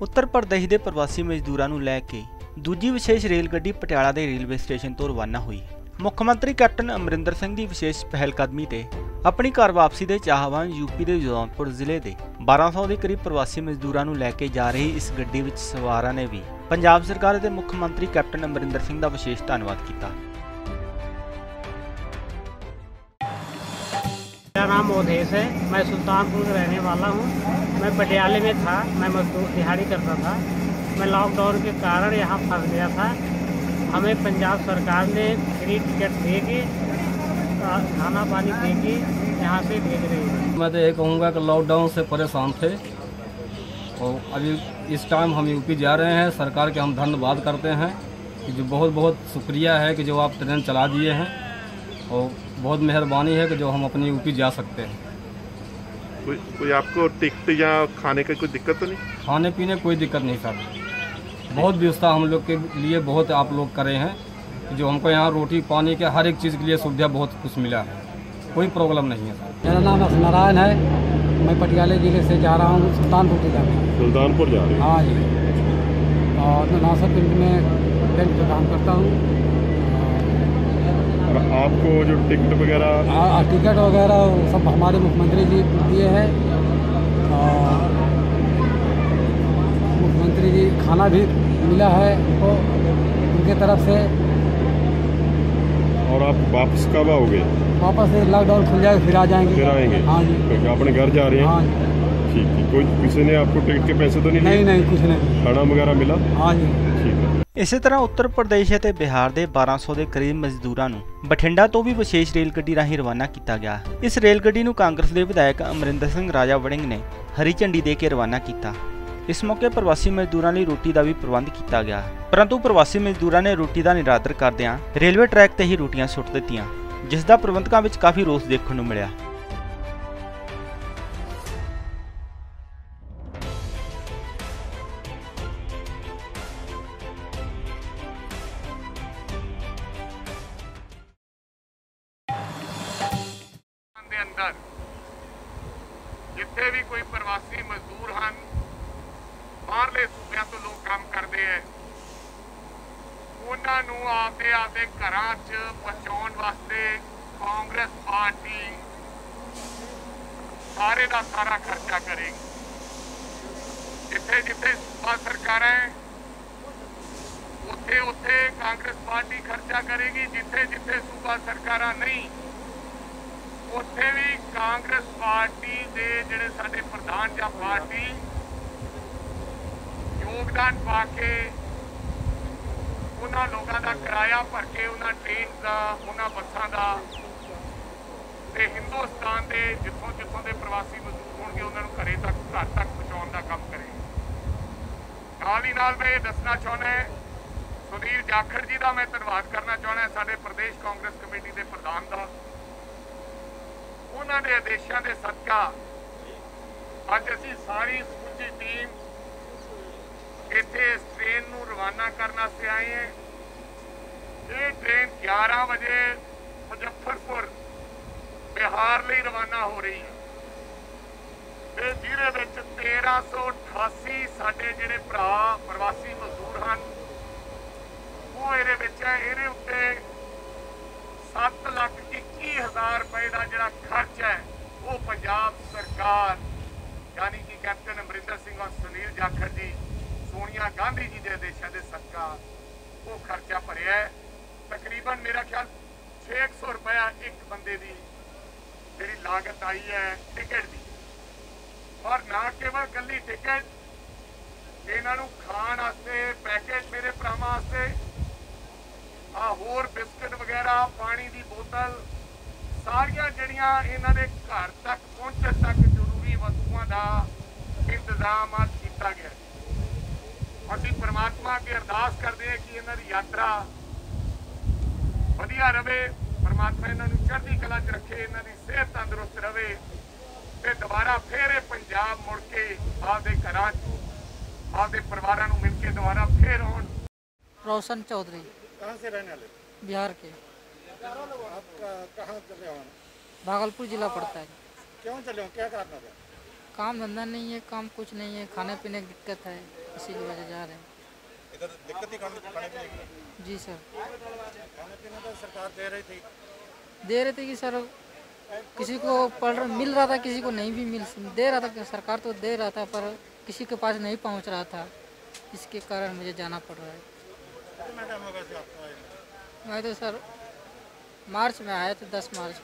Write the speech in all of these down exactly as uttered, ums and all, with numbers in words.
उत्तर प्रदेश के प्रवासी मजदूरों को लैके दूजी विशेष रेल गड्डी पटियाला के रेलवे स्टेशन तो रवाना हुई। मुख्य मंत्री कैप्टन अमरिंदर सिंह की विशेष पहलकदमी से अपनी घर वापसी के चाहवान यूपी के जौनपुर जिले के बारह सौ के करीब प्रवासी मजदूरों को लैके जा रही इस गड्डी विच सवारां ने भी पंजाब सरकार के मुख्य मंत्री कैप्टन अमरिंदर सिंह का विशेष धन्यवाद किया। मेरा नाम अवधेश है, मैं सुल्तानपुर का रहने वाला हूँ। मैं पटियाले में था, मैं मजदूर दिहाड़ी करता था। मैं लॉकडाउन के कारण यहाँ फंस गया था। हमें पंजाब सरकार ने फ्री टिकट दे के खाना पानी दे के यहाँ से भेज रही है। मैं तो ये कहूँगा कि लॉकडाउन से परेशान थे और अभी इस टाइम हम यूपी जा रहे हैं। सरकार के हम धन्यवाद करते हैं कि जो बहुत बहुत शुक्रिया है कि जो आप ट्रेन चला दिए हैं और बहुत मेहरबानी है कि जो हम अपनी यूपी जा सकते हैं। कोई कोई आपको टिकट या खाने का कोई दिक्कत तो नहीं? खाने पीने कोई दिक्कत नहीं सर, बहुत व्यवस्था हम लोग के लिए बहुत आप लोग करे हैं। जो हमको यहाँ रोटी पानी के हर एक चीज़ के लिए सुविधा बहुत कुछ मिला है, कोई प्रॉब्लम नहीं है सर। मेरा नाम नारायण है, मैं पटियाला जिले से जा रहा हूँ सुल्तानपुर जिला में। सुल्तानपुर जा रहे हैं? हाँ जी, और नासा पिंड में बैंक का काम करता हूँ। आपको जो टिकट वगैरह टिकट वगैरह सब हमारे मुख्यमंत्री जी दिए हैं और मुख्यमंत्री जी खाना भी मिला है उनको उनके तरफ से। और आप वापस कब आओगे? वापस लॉकडाउन खुल जाएगा फिर आ जाएंगे। फिर आएंगे? हाँ जी। अपने घर जा रहे हैं? हाँ जी। ठीक है। कोई किसी ने आपको टिकट के पैसे तो नहीं? नहीं नहीं कुछ नहीं। खाना वगैरह मिला? हाँ जी। ठीक है। इस तरह उत्तर प्रदेश और बिहार के बारह सौ के करीब मजदूरों को बठिंडा तो भी विशेष रेल गड्डी राही रवाना किया गया। इस रेल गड्डी को कांग्रेस के विधायक अमरिंदर सिंह राजा वड़िंग ने हरी झंडी दे के रवाना किया। इस मौके प्रवासी मजदूरों लिए रोटी का भी प्रबंध किया गया, परंतु प्रवासी मजदूरों ने रोटी का निरादर करदियां रेलवे ट्रैक ते ही रोटियां सुट दित्तियां, जिसका प्रबंधकों में काफ़ी रोस देखने को मिला। अंदर जिथे भी कोई प्रवासी मजदूर हैं बाहरले सूबे तो लोग काम करते हैं, उन्होंने आपदे आपदे घरां च पहुंचाउण वास्ते कांग्रेस पार्टी सारे का सारा खर्चा करेगी। जिथे जिथे सूबा सरकार है उथे उथे कांग्रेस पार्टी खर्चा करेगी, जिथे जिथे सूबा सरकार नहीं उत्थे भी कांग्रेस पार्टी दे जिहड़े साडे प्रधान या पार्टी योगदान पा के उन्हां लोगों का किराया भर के उन्हां ट्रेन का उन्हां बसां का ते हिंदुस्तान के जिथों जिथों के प्रवासी मजदूर होणगे उन्होंने घरे तक घर तक पहुँचाउण का काम करेगी। नाल ही नाल मैं दसना चाहुंदा सुनील जाखड़ जी का मैं धन्यवाद करना चाहुंदा साडे प्रदेश कांग्रेस कमेटी के प्रधान का। उन्होंने आदेशों के सदका अज असी सारी समूची टीम इत्थे इस ट्रेन को रवाना करने से आए हैं। ये ट्रेन ग्यारह बजे मुजफ्फरपुर बिहार लिए रवाना हो रही है, जिहदे तेरह सौ अठासी साडे जिहड़े भरा प्रवासी मजदूर हैं वो इहदे विच है। इहदे उत्ते सत्त लख इक्की हज़ार रुपए का जो खर्च है वो पंजाब सरकार यानी कि कैप्टन अमरिंदर सिंह और सुनील जाखड़ जी सोनिया गांधी जी के आदेशों के सदका वो खर्चा भरिया है। तकरीबन मेरा ख्याल छे सौ रुपया एक बंदे की जी लागत आई है टिकट की। और ना केवल कली टिकट, इन्हों खाण वास्ते पैकेट मेरे भरावां वास्ते आ होर बिस्किट वगैरह पानी की बोतल सारिया जड़ियां इन्हां दे घर तक पहुंचने तक जरूरी वस्तुओं का इंतजाम किया गया। असीं परमात्मा अगे अरदास करते हैं कि इन्हां दी यात्रा वधिया रहे, परमात्मा इन्हां नूं चढ़दी कला च रखे, इन्हां दी सेहत तंदुरुस्त रहे ते दोबारा फिर पंजाब मुड़ के आपदे घरां आपदे परिवारां नूं मिल के दोबारा फिर आउण। रोशन चौधरी। कहाँ से रहने वाले? बिहार के। आप कहाँ चले हो? भागलपुर जिला पड़ता है। क्यों चले हो, क्या कारण था? काम धंधा नहीं है, काम कुछ नहीं है, खाने पीने की दिक्कत है, इसी की वजह जा रहे हैं। इधर दिक्कत ही खाने खाने पीने की। जी सर। खाने पीने तो सरकार दे रही थी दे रहे थे कि सर किसी को पढ़ मिल रहा था, किसी को नहीं भी मिल दे रहा था। सरकार तो दे रहा था पर किसी के पास नहीं पहुंच रहा था, इसके कारण मुझे जाना पड़ रहा है। कितना टाइम होगा से आपको आए? मैं तो सर मार्च में आया था, दस मार्च।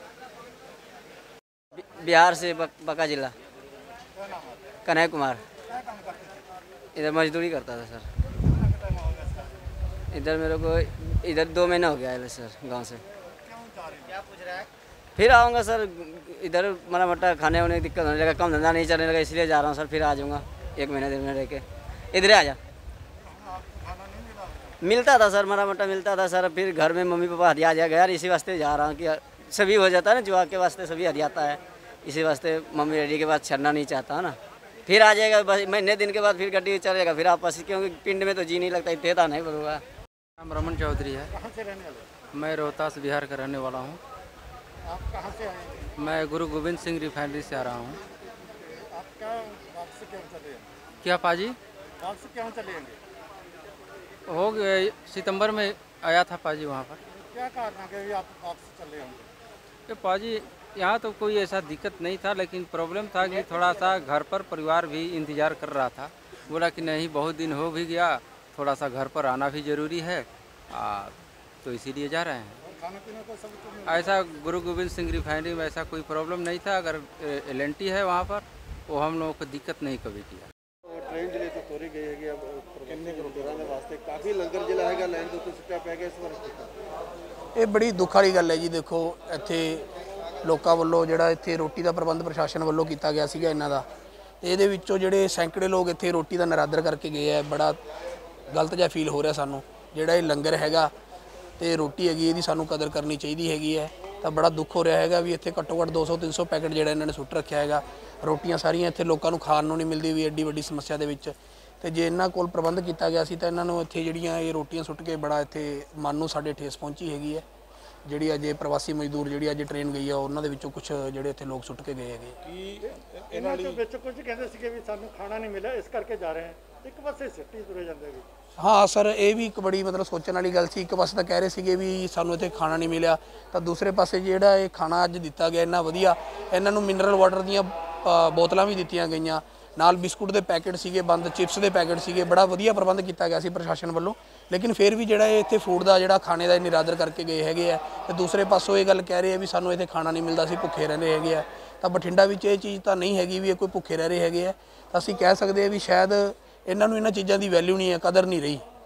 बिहार से बक, बका जिला। क्या नाम है? कन्हैया कुमार। क्या काम करते थे? इधर मजदूरी करता था सर। कितना टाइम हो गया सर? इधर मेरे को इधर दो महीना हो गया है सर गांव से। क्यों जा रही? क्या पूछ रहा है? फिर आऊँगा सर, इधर मरा मट्टा खाने वाने की दिक्कत होने लगा, काम धंधा नहीं चलने लगा, इसलिए जा रहा हूँ सर। फिर आ जाऊँगा एक महीने डेढ़ महीने रह के। इधर आ जा। आपको खाना नहीं मिला? मिलता था सर, मरा मट्टा मिलता था सर। फिर घर में मम्मी पापा हरिया जा गया, इसी वास्ते जा रहा हूँ कि सभी हो जाता है ना, जुआ के वास्ते सभी हरियाता है, इसी वास्ते मम्मी डैडी के बाद छड़ना नहीं चाहता ना। फिर आ जाएगा बस महीने दिन के बाद, फिर गड्डी चलेगा फिर आपस, क्योंकि पिंड में तो जी नहीं लगता, इतना नहीं बोलूँगा। नाम रमन चौधरी है। कहाँ से रहने वाले? मैं रोहतास बिहार का रहने वाला हूँ। आप कहाँ से आए हैं? मैं गुरु गोविंद सिंह रिफाइनरी से आ रहा हूँ। आप क्या वापस क्यों चले हैं? क्या पाजी? वापस क्यों चलेंगे? हो गए सितंबर में आया था पाजी वहाँ पर। क्या कारण है कि आप वापस चले होंगे? ये पाजी यहाँ तो कोई ऐसा दिक्कत नहीं था, लेकिन प्रॉब्लम था कि थोड़ा सा घर पर परिवार भी इंतज़ार कर रहा था। बोला कि नहीं बहुत दिन हो भी गया, थोड़ा सा घर पर आना भी ज़रूरी है, आ, तो इसीलिए जा रहे हैं। खाने पीने को सब तो मिल- ऐसा गुरु गोविंद सिंह रिफाइनरी में ऐसा कोई प्रॉब्लम नहीं था। अगर एल एन टी है वहाँ पर, वो हम लोगों को दिक्कत नहीं कभी किया। ट्रेन जिले तो तोड़ी गई है अब किन्ने करोड़ वास्ते काफ़ी लंगर जिला है लाइन तो सुट्टा पै गया इस वार। ਇਹ ਬੜੀ ਦੁੱਖ ਵਾਲੀ ਗੱਲ ਹੈ ਜੀ। ਦੇਖੋ ਇੱਥੇ ਲੋਕਾਂ ਵੱਲੋਂ ਜਿਹੜਾ ਇੱਥੇ ਰੋਟੀ ਦਾ ਪ੍ਰਬੰਧ ਪ੍ਰਸ਼ਾਸਨ ਵੱਲੋਂ ਕੀਤਾ ਗਿਆ ਸੀਗਾ ਇਹਨਾਂ ਦਾ, ਤੇ ਇਹਦੇ ਵਿੱਚੋਂ ਜਿਹੜੇ ਸੈਂਕੜੇ ਲੋਕ ਇੱਥੇ ਰੋਟੀ ਦਾ ਨਿਰਾਦਰ ਕਰਕੇ ਗਏ ਆ। ਬੜਾ ਗਲਤ ਜਿਹਾ ਫੀਲ ਹੋ ਰਿਹਾ ਸਾਨੂੰ। ਜਿਹੜਾ ਇਹ ਲੰਗਰ ਹੈਗਾ ਤੇ ਰੋਟੀ ਹੈਗੀ, ਇਹਦੀ ਸਾਨੂੰ ਕਦਰ ਕਰਨੀ ਚਾਹੀਦੀ ਹੈਗੀ ਹੈ। ਤਾਂ ਬੜਾ ਦੁੱਖ ਹੋ ਰਿਹਾ ਹੈਗਾ ਵੀ ਇੱਥੇ ਘੱਟੋ ਘੱਟ ਦੋ ਸੌ ਤਿੰਨ ਸੌ ਪੈਕਟ ਜਿਹੜਾ ਇਹਨਾਂ ਨੇ ਸੁੱਟ ਰੱਖਿਆ ਹੈਗਾ। ਰੋਟੀਆਂ ਸਾਰੀਆਂ ਇੱਥੇ ਲੋਕਾਂ ਨੂੰ ਖਾਣ ਨੂੰ ਨਹੀਂ ਮਿਲਦੀ ਵੀ ਐਡੀ ਵੱਡੀ ਸਮੱਸਿਆ ਦੇ ਵਿੱਚ। ਤੇ ਜੇ ਇਹਨਾਂ ਕੋਲ ਪ੍ਰਬੰਧ ਕੀਤਾ ਗਿਆ ਸੀ ਤਾਂ ਇਹਨਾਂ ਨੂੰ ਇੱਥੇ ਜਿਹੜੀਆਂ ਇਹ ਰੋਟੀਆਂ ਸੁੱਟ ਕੇ ਬੜਾ ਇੱਥੇ ਮਨ ਨੂੰ ਸਾਡੇ ਠੇਸ ਪਹੁੰਚੀ ਹੈਗੀ ਹੈ। ਜਿਹੜੀ ਅਜੇ ਪ੍ਰਵਾਸੀ ਮਜ਼ਦੂਰ ਜਿਹੜੀ ਅੱਜ ਟ੍ਰੇਨ ਗਈ ਆ, ਉਹਨਾਂ ਦੇ ਵਿੱਚੋਂ ਕੁਝ ਜਿਹੜੇ ਇੱਥੇ ਲੋਕ ਸੁੱਟ ਕੇ ਗਏ ਹੈਗੇ। ਕੀ ਇਹਨਾਂ ਦੇ ਵਿੱਚ ਕੁਝ ਕਹਿੰਦੇ ਸੀਗੇ ਵੀ ਸਾਨੂੰ ਖਾਣਾ ਨਹੀਂ ਮਿਲਿਆ, ਇਸ ਕਰਕੇ ਜਾ ਰਹੇ ਹਾਂ। ਇੱਕ ਪਾਸੇ ਸਿੱਟੀ ਤੁਰੇ ਜਾਂਦੇ ਵੀ। ਹਾਂ ਸਰ, ਇਹ ਵੀ ਇੱਕ ਬੜੀ ਮਤਲਬ ਸੋਚਣ ਵਾਲੀ ਗੱਲ ਸੀ। ਇੱਕ ਪਾਸੇ ਤਾਂ ਕਹਿ ਰਹੇ ਸੀਗੇ ਵੀ ਸਾਨੂੰ ਇੱਥੇ ਖਾਣਾ ਨਹੀਂ ਮਿਲਿਆ, ਤਾਂ ਦੂਸਰੇ ਪਾਸੇ ਜਿਹੜਾ ਇਹ ਖਾਣਾ ਅੱਜ ਦਿੱਤਾ ਗਿਆ ਇੰਨਾ ਵਧੀਆ, ਇਹਨਾਂ ਨੂੰ ਮਿਨਰਲ ਵਾਟਰ ਦੀਆਂ ਬੋਤਲਾਂ ਵੀ ਦਿੱਤੀਆਂ ਗਈਆਂ, ਨਾਲ ਬਿਸਕੁਟ ਦੇ ਪੈਕਟ ਸੀਗੇ, ਬੰਦ ਚਿਪਸ ਦੇ ਪੈਕਟ ਸੀਗੇ। ਬੜਾ ਵਧੀਆ ਪ੍ਰਬੰਧ ਕੀਤਾ ਗਿਆ ਸੀ ਪ੍ਰਸ਼ਾਸਨ ਵੱਲੋਂ। ਲੇਕਿਨ ਫਿਰ ਵੀ ਜਿਹੜਾ ਇਹ ਇੱਥੇ ਫੂਡ ਦਾ ਜਿਹੜਾ ਖਾਣੇ ਦਾ ਨਿਰਾਦਰ ਕਰਕੇ ਗਏ ਹੈਗੇ ਆ, ਤੇ ਦੂਸਰੇ ਪਾਸੋਂ ਇਹ ਗੱਲ ਕਹਿ ਰਹੇ ਆ ਵੀ ਸਾਨੂੰ ਇੱਥੇ ਖਾਣਾ ਨਹੀਂ ਮਿਲਦਾ, ਅਸੀਂ ਭੁੱਖੇ ਰਹਿੰਦੇ ਹੈਗੇ ਆ। ਤਾਂ ਬਠਿੰਡਾ ਵਿੱਚ ਇਹ ਚੀਜ਼ ਤਾਂ ਨਹੀਂ ਹੈਗੀ ਵੀ ਇਹ ਕੋਈ ਭੁੱਖੇ ਰਹਿ ਰਹੇ ਹੈਗੇ ਆ। ਤਾਂ ਅਸੀਂ ਕਹਿ ਸਕਦੇ ਹਾਂ ਵੀ ਸ਼ਾਇਦ ਇਹਨਾਂ ਨੂੰ ਇਹਨਾਂ ਚੀਜ਼ਾਂ ਦੀ ਵੈਲਿਊ ਨਹੀਂ ਹੈ, ਕਦਰ ਨਹੀਂ ਰਹੀ।